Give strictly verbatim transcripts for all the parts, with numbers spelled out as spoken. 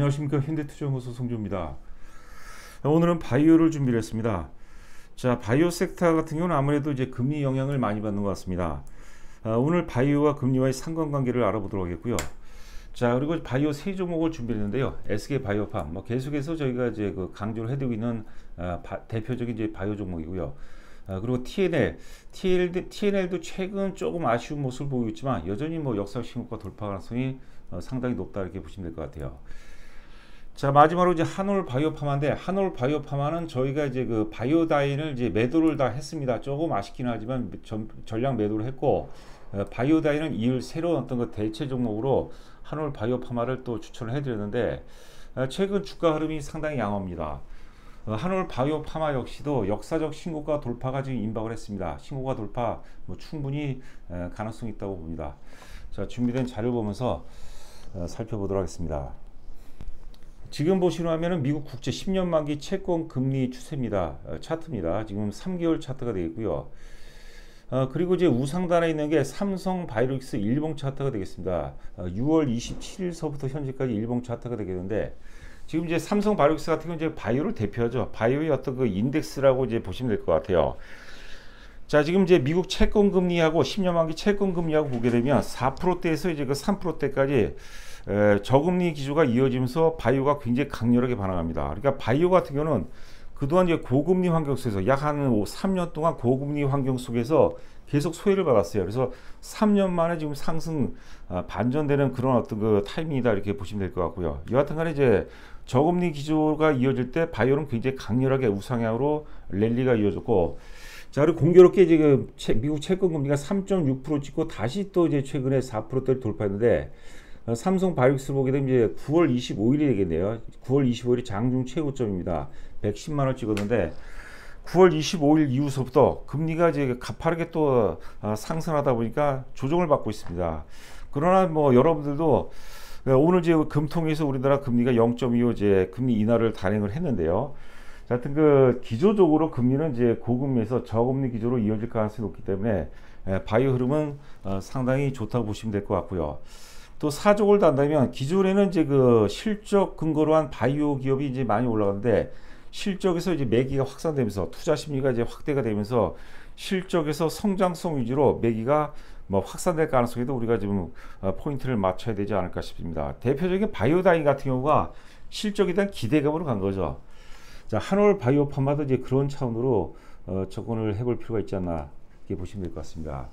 안녕하십니까. 현대투자연구소 송주입니다. 오늘은 바이오를 준비를 했습니다. 자, 바이오 섹터 같은 경우는 아무래도 이제 금리 영향을 많이 받는 것 같습니다. 아, 오늘 바이오와 금리와의 상관관계를 알아보도록 하겠고요. 자, 그리고 바이오 세 종목을 준비했는데요. 에스케이 바이오팜, 뭐 계속해서 저희가 이제 그 강조를 해드리고 있는 아, 바, 대표적인 이제 바이오 종목이고요. 아, 그리고 티엔엘, 티엔엘, 티엔엘도 최근 조금 아쉬운 모습을 보이고 있지만 여전히 뭐 역사 신고가 돌파 가능성이 어, 상당히 높다 이렇게 보시면 될 것 같아요. 자, 마지막으로 이제 한올 바이오파마인데, 한올 바이오파마는 저희가 이제 그 바이오다인을 이제 매도를 다 했습니다. 조금 아쉽긴 하지만 전, 전량 매도를 했고, 어, 바이오다인은 이을 새로운 어떤 그 대체 종목으로 한올 바이오파마를 또 추천을 해드렸는데, 어, 최근 주가 흐름이 상당히 양호합니다. 어, 한올 바이오파마 역시도 역사적 신고가 돌파가 지금 임박을 했습니다. 신고가 돌파 뭐 충분히 에, 가능성이 있다고 봅니다. 자, 준비된 자료 보면서 어, 살펴보도록 하겠습니다. 지금 보시면 미국 국채 십 년 만기 채권 금리 추세입니다. 어, 차트입니다. 지금 삼 개월 차트가 되어 있고요. 어, 그리고 이제 우상단에 있는 게 삼성 바이오로직스 일봉 차트가 되겠습니다. 어, 유월 이십칠일서부터 현재까지 일봉 차트가 되겠는데, 지금 이제 삼성 바이오로직스 같은 경우는 이제 바이오를 대표하죠. 바이오의 어떤 그 인덱스라고 이제 보시면 될 것 같아요. 자, 지금 이제 미국 채권 금리하고 십 년 만기 채권 금리하고 보게 되면 사 퍼센트대에서 이제 그 삼 퍼센트대까지 에, 저금리 기조가 이어지면서 바이오가 굉장히 강렬하게 반응합니다. 그러니까 바이오 같은 경우는 그동안 이제 고금리 환경 속에서 약 한 삼 년 동안 고금리 환경 속에서 계속 소외를 받았어요. 그래서 삼 년 만에 지금 상승 아, 반전되는 그런 어떤 그 타이밍이다 이렇게 보시면 될 것 같고요. 여하튼간에 이제 저금리 기조가 이어질 때 바이오는 굉장히 강렬하게 우상향으로 랠리가 이어졌고, 자, 그리고 공교롭게 지금 미국 채권 금리가 삼 점 육 퍼센트 찍고 다시 또 이제 최근에 사 퍼센트대를 돌파했는데, 어, 삼성 바이오로직스를 보게 되면 이제 구월 이십오일이 되겠네요. 구월 이십오일이 장중 최고점입니다. 백십만 원 찍었는데, 구월 이십오일 이후서부터 금리가 이제 가파르게 또 어, 상승하다 보니까 조정을 받고 있습니다. 그러나 뭐 여러분들도 오늘 이제 금통에서 우리나라 금리가 영 점 이오 이제 금리 인하를 단행을 했는데요. 하여튼 그 기조적으로 금리는 이제 고금리에서 저금리 기조로 이어질 가능성이 높기 때문에 바이오 흐름은 어, 상당히 좋다고 보시면 될 것 같고요. 또 사족을 단다면 기존에는 이제 그 실적 근거로 한 바이오 기업이 이제 많이 올라가는데, 실적에서 이제 매기가 확산되면서 투자 심리가 이제 확대가 되면서 실적에서 성장성 위주로 매기가 뭐 확산될 가능성에도 우리가 지금 어, 포인트를 맞춰야 되지 않을까 싶습니다. 대표적인 바이오다인 같은 경우가 실적에 대한 기대감으로 간 거죠. 자, 한올 바이오팜마도 이제 그런 차원으로 어, 접근을 해볼 필요가 있지 않나 이렇게 보시면 될 것 같습니다.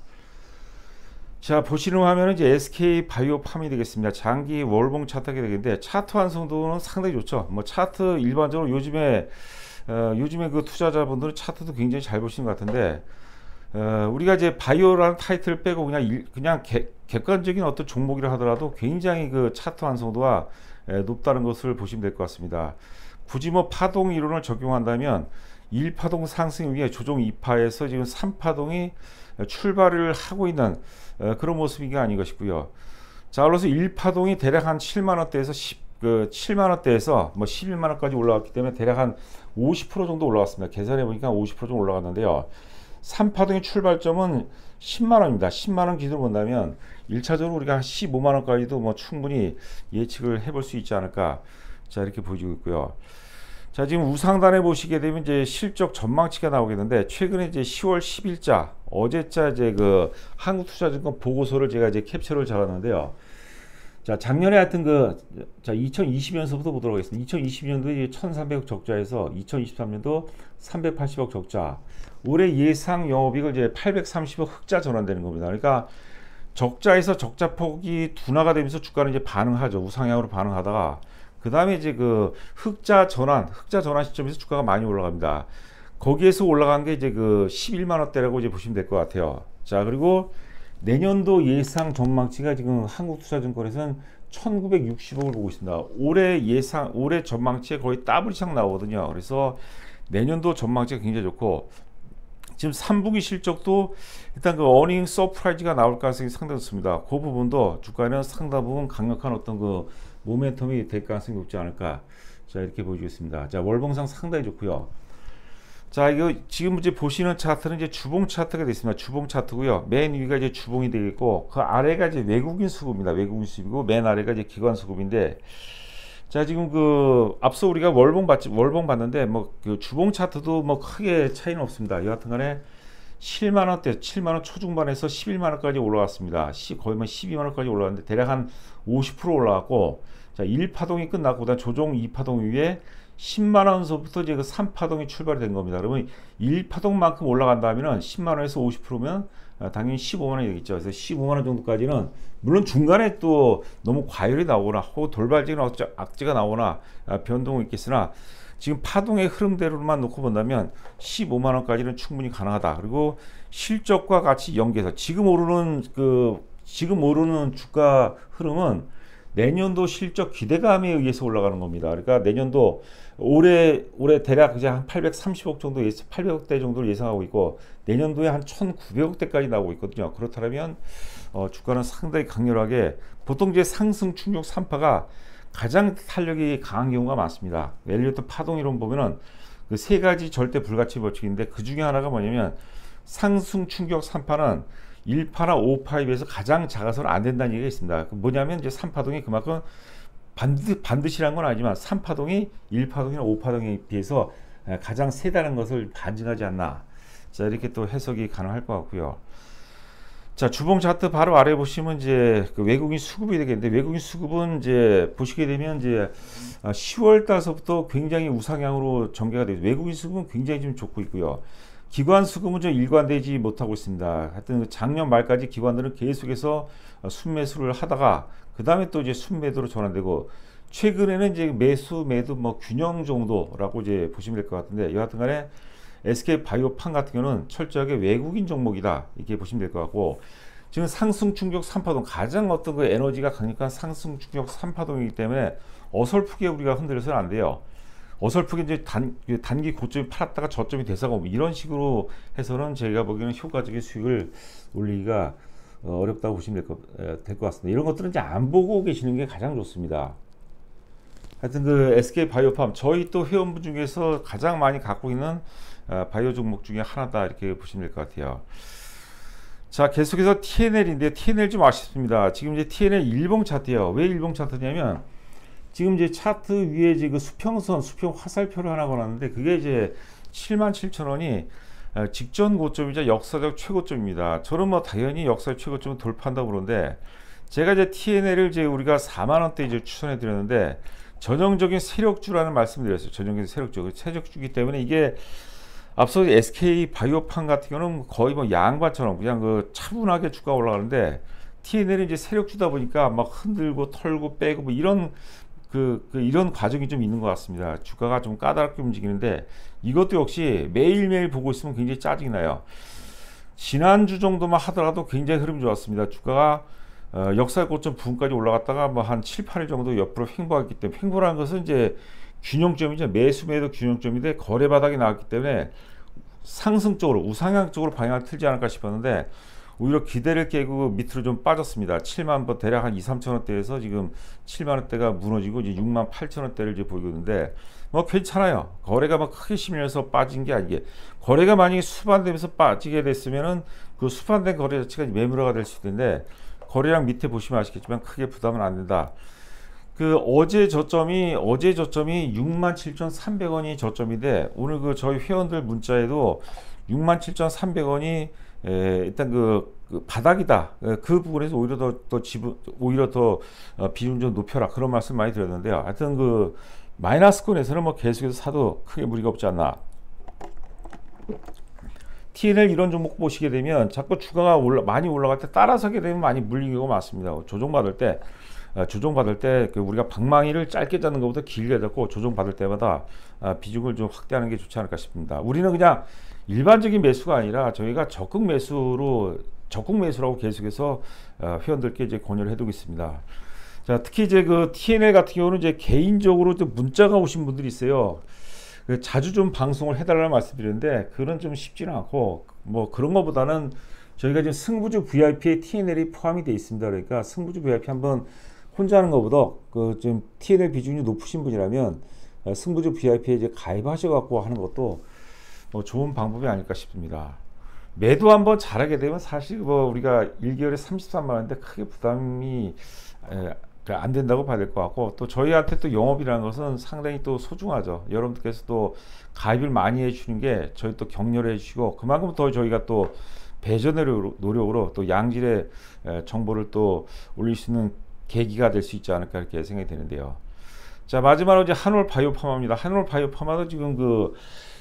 자, 보시는 화면은 이제 에스케이 바이오팜이 되겠습니다. 장기 월봉 차트가 되겠는데, 차트 완성도는 상당히 좋죠. 뭐 차트 일반적으로 요즘에 어, 요즘에 그 투자자분들은 차트도 굉장히 잘 보시는 것 같은데, 어, 우리가 이제 바이오라는 타이틀을 빼고 그냥 일, 그냥 개, 객관적인 어떤 종목이라 하더라도 굉장히 그 차트 완성도가 에, 높다는 것을 보시면 될 것 같습니다. 굳이 뭐 파동 이론을 적용한다면 일 파동 상승 위에 조정 이 파에서 지금 삼 파동이 출발을 하고 있는 어, 그런 모습이 아닌가 싶고요. 자, 그래서 일 파동이 대략 한 칠만 원대에서 십, 그 칠만 원대에서 뭐 십일만 원까지 올라왔기 때문에 대략 한 오십 퍼센트 정도 올라갔습니다. 계산해 보니까 오십 퍼센트 정도 올라갔는데요. 삼 파동의 출발점은 십만 원입니다. 십만 원 기준으로 본다면 일 차적으로 우리가 한 십오만 원까지도 뭐 충분히 예측을 해볼 수 있지 않을까, 자, 이렇게 보여지고 있고요. 자, 지금 우상단에 보시게 되면 이제 실적 전망치가 나오겠는데, 최근에 이제 시월 십일자 어제자 이제 그 한국투자증권 보고서를 제가 이제 캡처를 잡았는데요. 자, 작년에 하여튼 그, 자, 이천이십년서부터 보도록 하겠습니다. 이천이십년도에 천삼백억 적자에서 이천이십삼년도 삼백팔십억 적자. 올해 예상 영업이익을 이제 팔백삼십억 흑자 전환되는 겁니다. 그러니까 적자에서 적자폭이 둔화가 되면서 주가는 이제 반응하죠. 우상향으로 반응하다가 그 다음에 이제 그 흑자 전환, 흑자 전환 시점에서 주가가 많이 올라갑니다. 거기에서 올라간 게 이제 그 십일만 원대라고 이제 보시면 될 것 같아요. 자, 그리고 내년도 예상 전망치가 지금 한국투자증권에서는 천구백육십억을 보고 있습니다. 올해 예상, 올해 전망치에 거의 더블 이상 나오거든요. 그래서 내년도 전망치가 굉장히 좋고, 지금 삼 분기 실적도 일단 그 어닝 서프라이즈가 나올 가능성이 상당히 좋습니다. 그 부분도 주가는 상당 부분 강력한 어떤 그 모멘텀이 될 가능성이 높지 않을까, 자, 이렇게 보여주겠습니다. 자, 월봉상 상당히 좋고요. 자, 이거 지금 이제 보시는 차트는 이제 주봉 차트가 되어 있습니다. 주봉 차트고요. 맨 위가 이제 주봉이 되겠고, 그 아래가 이제 외국인 수급입니다. 외국인 수급이고, 맨 아래가 이제 기관 수급인데, 자, 지금 그 앞서 우리가 월봉 봤지, 월봉 봤는데 뭐 그 주봉 차트도 뭐 크게 차이는 없습니다. 여하튼간에 칠만 원대, 칠만 원 초중반에서 십일만 원까지 올라왔습니다. 시, 거의 뭐 십이만 원까지 올라왔는데 대략 한 오십 퍼센트 올라왔고, 자, 일 파동이 끝났고 그다음 조종 이 파동 위에 십만 원서부터 이제 그 삼 파동이 출발이 된 겁니다. 그러면 일 파동만큼 올라간다면은 십만 원에서 오십 퍼센트면 당연히 십오만 원이 되겠죠. 그래서 십오만 원 정도까지는, 물론 중간에 또 너무 과열이 나오거나 혹 돌발적인 악재가 나오거나 변동이 있겠으나 지금 파동의 흐름대로만 놓고 본다면 십오만 원까지는 충분히 가능하다. 그리고 실적과 같이 연계해서 지금 오르는 그 지금 오르는 주가 흐름은 내년도 실적 기대감에 의해서 올라가는 겁니다. 그러니까 내년도 올해 올해 대략 이제 한 팔백삼십억 정도, 예상 팔백억대 정도를 예상하고 있고, 내년도에 한 천구백억대까지 나오고 있거든요. 그렇다면 어, 주가는 상당히 강렬하게, 보통 이제 상승 충격 삼 파가 가장 탄력이 강한 경우가 많습니다. 엘리어트 파동 이론 보면은 그 세 가지 절대 불가치 법칙인데, 그 중에 하나가 뭐냐면 상승 충격 삼 파는 일 파나 오 파에 비해서 가장 작아서는 안 된다는 얘기가 있습니다. 뭐냐면 이제 삼 파동이 그만큼 반드, 반드시란 건 아니지만 삼 파동이 일 파동이나 오 파동에 비해서 가장 세다는 것을 반증하지 않나. 자, 이렇게 또 해석이 가능할 것 같고요. 자, 주봉 차트 바로 아래 보시면 이제 그 외국인 수급이 되겠는데, 외국인 수급은 이제 보시게 되면 이제 시월 달서부터 굉장히 우상향으로 전개가 되죠. 외국인 수급은 굉장히 좀 좋고 있고요. 기관 수급은 좀 일관되지 못하고 있습니다. 하여튼 작년 말까지 기관들은 계속해서 순매수를 하다가 그 다음에 또 이제 순매도로 전환되고, 최근에는 이제 매수 매도 뭐 균형 정도라고 이제 보시면 될 것 같은데, 여하튼간에 에스케이바이오팜 같은 경우는 철저하게 외국인 종목이다, 이렇게 보시면 될 것 같고, 지금 상승 충격 삼 파동, 가장 어떤 그 에너지가 강력한 상승 충격 삼 파동이기 때문에 어설프게 우리가 흔들려서는 안 돼요. 어설프게 이제 단, 단기 고점이 팔았다가 저점이 돼서고 이런 식으로 해서는 제가 보기에는 효과적인 수익을 올리기가 어, 어렵다고 보시면 될 것, 될 것 같습니다. 이런 것들은 이제 안 보고 계시는 게 가장 좋습니다. 하여튼 그 에스케이바이오팜, 저희 또 회원분 중에서 가장 많이 갖고 있는 어, 바이오 종목 중에 하나다, 이렇게 보시면 될 것 같아요. 자, 계속해서 티엔엘인데, 티엔엘 좀 아쉽습니다. 지금 이제 티엔엘 일봉 차트예요. 왜 일봉 차트냐면 지금 이제 차트 위에 이제 그 수평선, 수평 화살표를 하나 걸었는데, 그게 이제 칠만 칠천 원이 직전 고점이자 역사적 최고점입니다. 저는 뭐 당연히 역사적 최고점을 돌파한다고 그러는데, 제가 이제 티엔엘을 이제 우리가 사만 원대 이제 추천해 드렸는데, 전형적인 세력주라는 말씀을 드렸어요. 전형적인 세력주, 세력주기 때문에 이게 앞서 에스케이바이오팜 같은 경우는 거의 뭐 양반처럼 그냥 그 차분하게 주가가 올라가는데, 티엔엘이 이제 세력주다 보니까 막 흔들고 털고 빼고 뭐 이런 그, 그 이런 과정이 좀 있는 것 같습니다. 주가가 좀 까다롭게 움직이는데, 이것도 역시 매일매일 보고 있으면 굉장히 짜증이 나요. 지난주 정도만 하더라도 굉장히 흐름이 좋았습니다. 주가가 어, 역사 고점 부근까지 올라갔다가 뭐 한 칠, 팔 일 정도 옆으로 횡보했기 때문에, 횡보라는 것은 이제 균형점이죠. 매수 매도 균형점인데 거래 바닥이 나왔기 때문에 상승 쪽으로, 우상향 쪽으로 방향을 틀지 않을까 싶었는데, 오히려 기대를 깨고 밑으로 좀 빠졌습니다. 칠만 번, 대략 한 이, 삼천 원대에서 지금 칠만 원대가 무너지고 이제 육만 팔천 원대를 이제 보이고 있는데, 뭐 괜찮아요. 거래가 막 크게 심해서 빠진 게 아니게, 거래가 만약에 수반되면서 빠지게 됐으면은 그 수반된 거래 자체가 매물화가 될 수 있는데, 거래량 밑에 보시면 아시겠지만 크게 부담은 안 된다. 그 어제 저점이 어제 저점이 육만 칠천삼백 원이 저점인데, 오늘 그 저희 회원들 문자에도 육만 칠천삼백 원이 에, 일단 그, 그 바닥이다. 에, 그 부분에서 오히려 더, 더 지분, 오히려 더 어, 비중 좀 높여라, 그런 말씀 많이 드렸는데요. 하여튼 그 마이너스권에서는 뭐 계속해서 사도 크게 무리가 없지 않나. 티엔엘 이런 종목 보시게 되면 자꾸 주가가 올라, 많이 올라갈 때 따라서게 되면 많이 물리는 경우가 많습니다. 조정받을 때, 어, 조정받을 때 그 우리가 방망이를 짧게 잡는 것보다 길게 잡고, 조정받을 때마다 어, 비중을 좀 확대하는 게 좋지 않을까 싶습니다. 우리는 그냥 일반적인 매수가 아니라 저희가 적극 매수로, 적극 매수라고 계속해서 어, 회원들께 이제 권유를 해두고 있습니다. 자, 특히 이제 그 티엔엘 같은 경우는 이제 개인적으로 좀 문자가 오신 분들이 있어요. 그 자주 좀 방송을 해달라는 말씀드렸는데, 그건 좀 쉽지는 않고, 뭐 그런 것보다는 저희가 지금 승부주 브이아이피에 티엔엘이 포함이 되어 있습니다. 그러니까 승부주 브이아이피 한번 혼자 하는 것보다 그 좀 티엔엘 비중이 높으신 분이라면 승부주 브이아이피에 이제 가입하셔갖고 하는 것도 뭐 좋은 방법이 아닐까 싶습니다. 매도 한번 잘하게 되면 사실 뭐 우리가 일 개월에 삼십삼만 원인데 크게 부담이 에, 안 된다고 봐야 될 것 같고, 또 저희한테 또 영업이라는 것은 상당히 또 소중하죠. 여러분들께서 또 가입을 많이 해주시는 게 저희 또 격려를 해주시고, 그만큼 더 저희가 또 배전의 노력으로 또 양질의 정보를 또 올릴 수 있는 계기가 될 수 있지 않을까 이렇게 생각이 되는데요. 자, 마지막으로 이제 한올 바이오파마입니다. 한올 바이오파마도 지금 그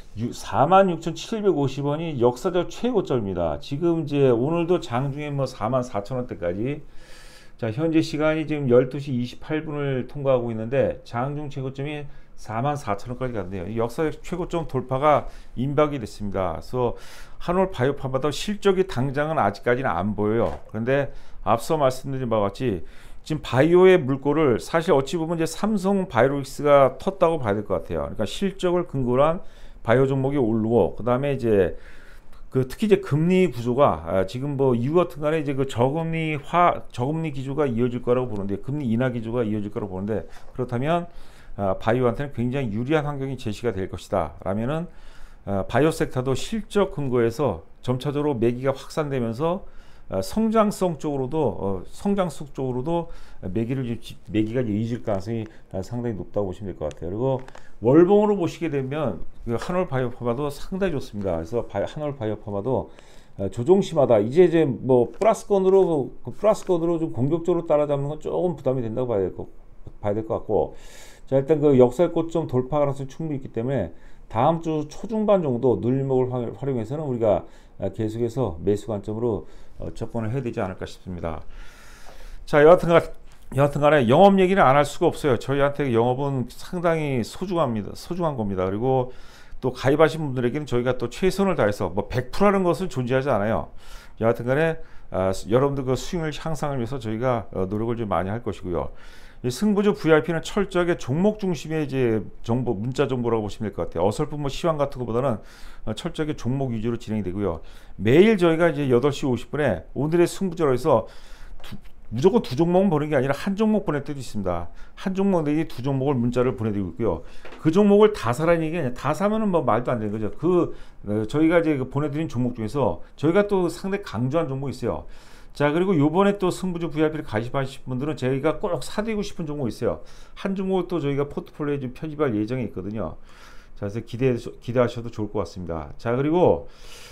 사만 육천칠백오십 원이 역사적 최고점입니다. 지금 이제 오늘도 장중에 뭐 사만 사천 원대까지, 자, 현재 시간이 지금 열두 시 이십팔 분을 통과하고 있는데 장중 최고점이 사만 사천 원까지 갔네요. 역사적 최고점 돌파가 임박이 됐습니다. 그래서 한올 바이오파마도 실적이 당장은 아직까지는 안 보여요. 그런데 앞서 말씀드린 바와 같이 지금 바이오의 물꼬를 사실 어찌 보면 이제 삼성 바이오로직스가 텄다고 봐야 될 것 같아요. 그러니까 실적을 근거로 한 바이오 종목이 오르고, 그 다음에 이제 그 특히 이제 금리 구조가 아 지금 뭐 이유 같은 간에 이제 그 저금리 화 저금리 기조가 이어질 거라고 보는데, 금리 인하 기조가 이어질 거라고 보는데, 그렇다면 아 바이오한테는 굉장히 유리한 환경이 제시가 될 것이다 라면은 아 바이오 섹터도 실적 근거에서 점차적으로 매기가 확산되면서 어, 성장성 쪽으로도 어, 성장성 쪽으로도 매기를 매기가 이어질 가능성이 상당히 높다고 보시면 될 것 같아요. 그리고 월봉으로 보시게 되면 그 한올 바이오파마도 상당히 좋습니다. 그래서 바이, 한올 바이오파마도 어, 조종심하다. 이제 이제 뭐 플러스권으로 그 플러스권으로 좀 공격적으로 따라잡는 건 조금 부담이 된다고 봐야 될 것 봐야 될 것 같고, 자, 일단 그 역사의 고점 돌파 가능성이 충분히 있기 때문에 다음 주 초중반 정도 눌림목을 활용해서는 우리가 계속해서 매수 관점으로 접근을 해야 되지 않을까 싶습니다. 자, 여하튼간 여하튼간에 영업 얘기는 안 할 수가 없어요. 저희한테 영업은 상당히 소중합니다. 소중한 겁니다. 그리고 또 가입하신 분들에게는 저희가 또 최선을 다해서 뭐 백 퍼센트라는 것은 존재하지 않아요. 여하튼간에 아, 여러분들 그 수익을 향상을 위해서 저희가 어, 노력을 좀 많이 할 것이고요. 이 승부주 브이아이피는 철저하게 종목 중심의 이제 정보, 문자 정보라고 보시면 될 것 같아요. 어설픈 뭐 시황 같은 것보다는 어, 철저하게 종목 위주로 진행이 되고요. 매일 저희가 이제 여덟 시 오십 분에 오늘의 승부주로 해서 두, 무조건 두 종목만 보는 게 아니라 한 종목 보낼 때도 있습니다. 한 종목 내지 두 종목을 문자를 보내드리고 있고요. 그 종목을 다 사라는 얘기 아니라 다 사면은 뭐 말도 안 되는 거죠. 그 어, 저희가 이제 그 보내드린 종목 중에서 저희가 또 상당히 강조한 종목이 있어요. 자, 그리고 요번에 또 승부주 브이아이피를 가입하신 분들은 저희가 꼭 사드리고 싶은 종목이 있어요. 한 종목을 또 저희가 포트폴리오에 좀 편입할 예정이 있거든요. 자, 그래서 기대, 기대하셔도 좋을 것 같습니다. 자, 그리고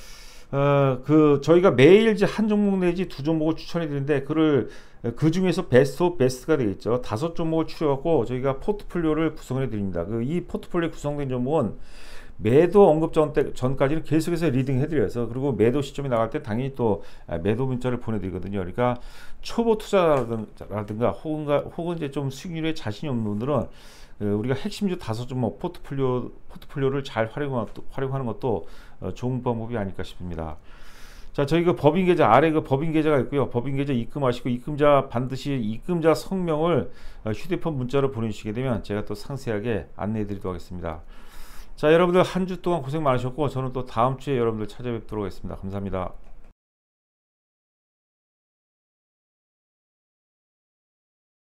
어, 그 저희가 매일 이제 한 종목 내지 두 종목을 추천해 드리는데, 그를 그 중에서 베스트 오브 베스트가 되겠죠. 다섯 종목을 추려갖고 저희가 포트폴리오를 구성해 드립니다. 그 이 포트폴리오 구성된 종목은 매도 언급 전 때, 전까지는 계속해서 리딩 해드려서, 그리고 매도 시점이 나갈 때 당연히 또 매도 문자를 보내드리거든요. 그러니까 초보 투자라든가 혹은, 혹은 이제 좀 수익률에 자신이 없는 분들은 우리가 핵심주 다섯 종목 포트폴리오, 포트폴리오를 잘 활용하, 활용하는 것도 좋은 방법이 아닐까 싶습니다. 자, 저희 그 법인 계좌 아래 그 법인 계좌가 있고요. 법인 계좌 입금하시고, 입금자 반드시 입금자 성명을 휴대폰 문자로 보내주시게 되면 제가 또 상세하게 안내해 드리도록 하겠습니다. 자, 여러분들 한 주 동안 고생 많으셨고, 저는 또 다음 주에 여러분들 찾아뵙도록 하겠습니다. 감사합니다.